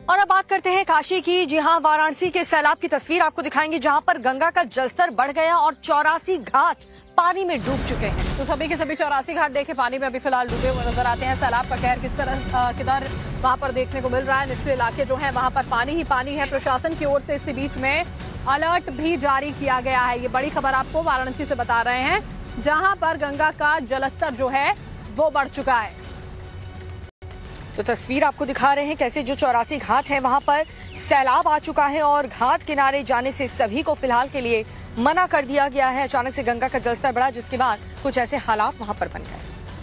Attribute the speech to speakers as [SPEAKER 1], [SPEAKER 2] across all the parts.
[SPEAKER 1] और अब बात करते हैं काशी की। जी हां, वाराणसी के सैलाब की तस्वीर आपको दिखाएंगे, जहां पर गंगा का जलस्तर बढ़ गया और 84 घाट पानी में डूब चुके हैं।
[SPEAKER 2] तो सभी के सभी 84 घाट देखे पानी में अभी फिलहाल डूबे हुए नजर आते हैं। सैलाब का कहर किस तरह किधर वहां पर देखने को मिल रहा है। निचले इलाके जो है वहां पर पानी ही पानी है। प्रशासन की ओर से इसी बीच में अलर्ट भी जारी किया गया है। ये बड़ी खबर आपको वाराणसी से बता रहे हैं, जहां पर गंगा का जलस्तर जो है वो बढ़ चुका है।
[SPEAKER 1] तो तस्वीर आपको दिखा रहे हैं कैसे जो 84 घाट है वहां पर सैलाब आ चुका है और घाट किनारे जाने से सभी को फिलहाल के लिए मना कर दिया गया है। अचानक से गंगा का जलस्तर बढ़ा, जिसके बाद कुछ ऐसे हालात वहां पर बन गए।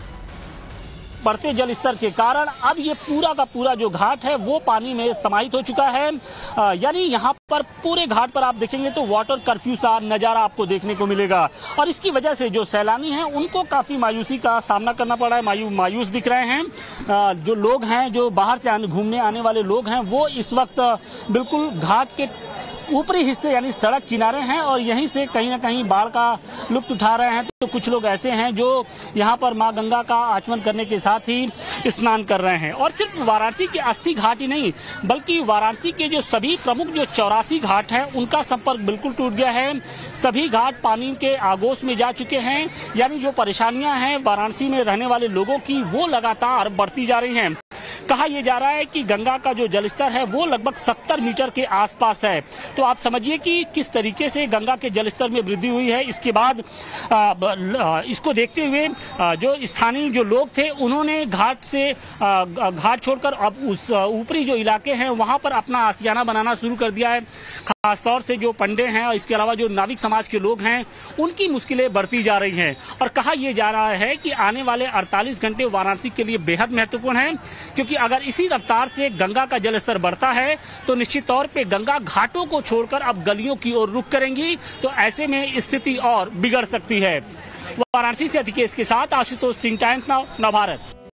[SPEAKER 3] बढ़ते जल स्तर के कारण अब ये पूरा का पूरा जो घाट है वो पानी में समाहित हो चुका है। यानी यहाँ पर पूरे घाट पर आप देखेंगे तो वाटर कर्फ्यू सा नजारा आपको देखने को मिलेगा और इसकी वजह से जो सैलानी हैं उनको काफी मायूसी का सामना करना पड़ रहा है। मायूस दिख रहे हैं। जो लोग हैं, जो बाहर से घूमने आने वाले लोग हैं, वो इस वक्त बिल्कुल घाट के ऊपरी हिस्से यानी सड़क किनारे हैं और यहीं से कहीं ना कहीं बाढ़ का लुत्फ उठा रहे हैं। तो कुछ लोग ऐसे हैं जो यहाँ पर मां गंगा का आचमन करने के साथ ही स्नान कर रहे हैं। और सिर्फ वाराणसी के 80 घाट ही नहीं, बल्कि वाराणसी के जो सभी प्रमुख जो 84 घाट हैं उनका संपर्क बिल्कुल टूट गया है। सभी घाट पानी के आगोश में जा चुके हैं। यानी जो परेशानियां हैं वाराणसी में रहने वाले लोगों की, वो लगातार बढ़ती जा रही हैं। कहा यह जा रहा है कि गंगा का जो जलस्तर है वो लगभग 70 मीटर के आसपास है। तो आप समझिए कि किस तरीके से गंगा के जलस्तर में वृद्धि हुई है। इसके बाद इसको देखते हुए जो स्थानीय जो लोग थे उन्होंने घाट छोड़कर अब उस ऊपरी जो इलाके हैं वहां पर अपना आशियाना बनाना शुरू कर दिया है। खासतौर से जो पंडे हैं और इसके अलावा जो नाविक समाज के लोग हैं उनकी मुश्किलें बढ़ती जा रही हैं। और कहा यह जा रहा है कि आने वाले 48 घंटे वाराणसी के लिए बेहद महत्वपूर्ण है, क्योंकि अगर इसी रफ्तार से गंगा का जलस्तर बढ़ता है तो निश्चित तौर पे गंगा घाटों को छोड़कर अब गलियों की ओर रुख करेंगी। तो ऐसे में स्थिति और बिगड़ सकती है। वाराणसी से अधिकेश के साथ आशुतोष सिंह, टाइम्स नाउ, नवभारत।